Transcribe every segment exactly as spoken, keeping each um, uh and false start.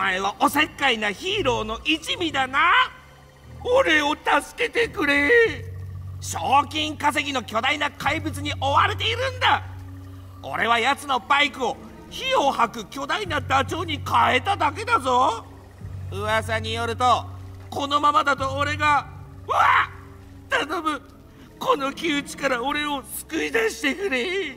前はおせっかいなヒーローの一味だな。俺を助けてくれ。賞金稼ぎの巨大な怪物に追われているんだ。俺は奴のバイクを火を吐く巨大なダチョウに変えただけだぞ。噂によるとこのままだと俺がうわっ頼む、この窮地から俺を救い出してくれ。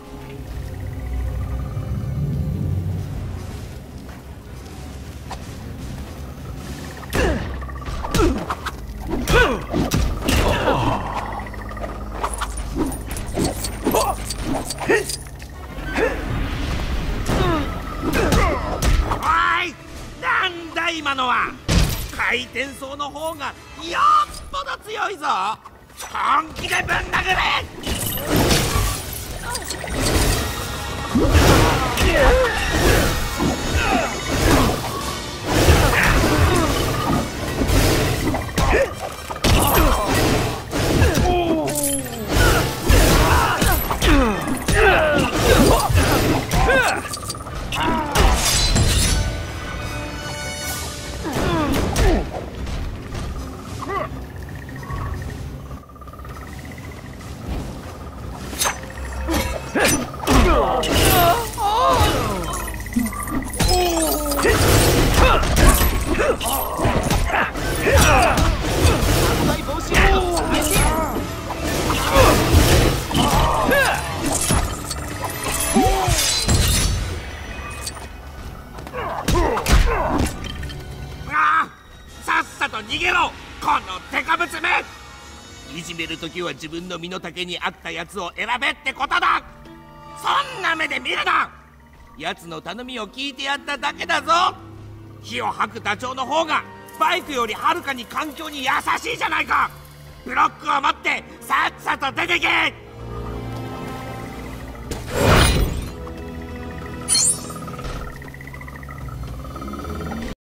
おい、なんだ今のは。回転走の方がよっぽど強いぞ。本気でぶん殴れ。さっさと逃げろ、このデカブツめ。いじめるときは自分の身の丈に合ったやつを選べってことだ。そんな目で見るな。奴の頼みを聞いてやっただけだぞ。火を吐くダチョウの方がバイクよりはるかに環境に優しいじゃないか。ブロックを持ってさっさと出てけ。